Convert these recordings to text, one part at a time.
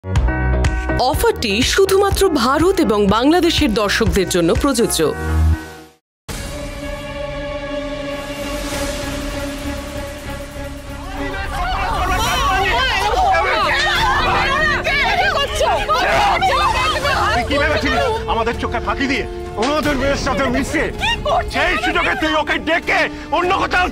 অফারটি শুধুমাত্র ভারত এবং বাংলাদেশের দর্শকদের জন্য প্রযোজ্য। আমাদের চোখে ফাঁকি দিয়ে ওনাদের মেয়ের সাথে মিশে সেই সুযোগে তুই ওকে ডেকে অন্য কোথাও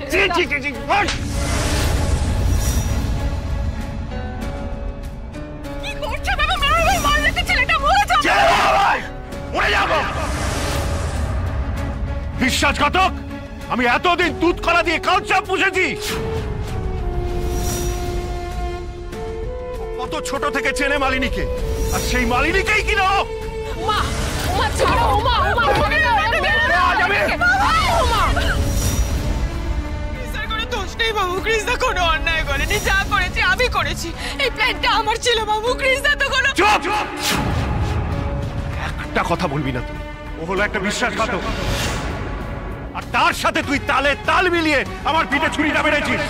বিশ্বাসঘাতক। আমি এতদিন দুধ কলা দিয়ে কালচাপ পুষেছি। কত ছোট থেকে চেনে মালিনীকে, আর সেই মালিনীকেই কিনা বাবু কৃষ্ণা কোনো অন্যায় করেনি, যা করেছি আমি করেছি। এই প্ল্যানটা আমার ছিল বাবু, কৃষ্ণা তো কোনো। চুপ! একটা কথা বলবি না তুই। ও হলো একটা বিশ্বাসঘাতক, আর তার সাথে তুই তালে তাল মিলিয়ে আমার পিঠে ছুরিটা মেরেছিস।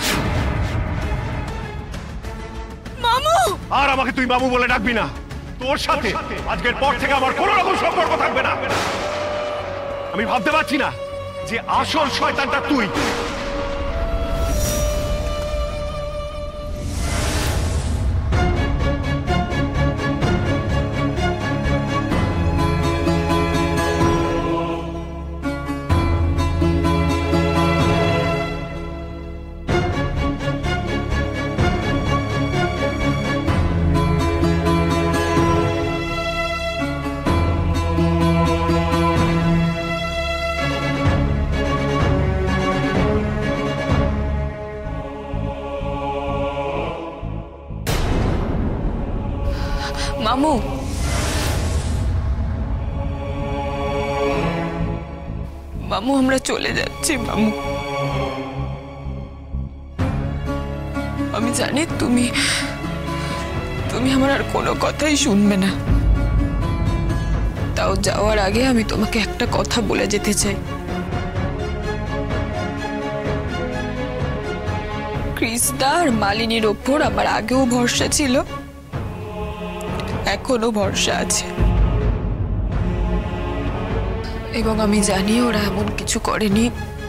মামু! আর আমাকে তুই মামু বলে ডাকবি না। তোর সাথে আজকের পর থেকে আমার কোনো রকম সম্পর্ক থাকবে না। আমি ভাবতে পারছি না যে আসল শয়তানটা তুই। মামু, মামু আমরা চলে যাচ্ছি মামু। আমি জানি তুমি আমার আর কোনো কথাই শুনবে না। তাও যাওয়ার আগে আমি তোমাকে একটা কথা বলে যেতে চাই। কৃষ্ণা আর মালিনীর ওপর আমার আগেও ভরসা ছিল, এখনো ভরসা আছে, এবং আমি জানি ওরা এমন কিছু করেনি